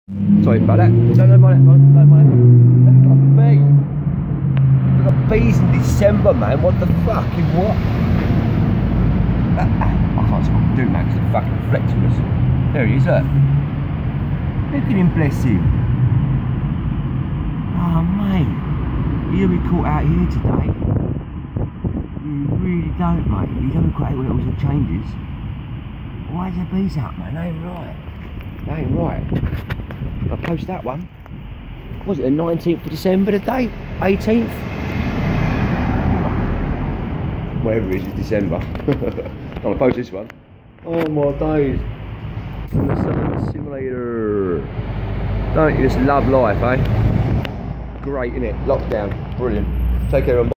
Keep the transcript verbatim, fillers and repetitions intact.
Sorry about that. No, no, no, no, no, no. Look at a bee. Look at bees in December, man. What the fucking what? I can't see what I'm doing, man, because it's fucking reflecting us. There he is, look. Look at him, bless him. Oh, mate. You'll be caught out here today. You really don't, mate. You don't quite when it all changes. Why is there bees out, man? That ain't right. That ain't right. I'll post that one. Was it the nineteenth of December, the date? eighteenth? Whatever it is, it's December. I'll post this one. Oh my days. On the Summer Simulator. Don't you just love life, eh? Great, innit? Lockdown. Brilliant. Take care, everyone.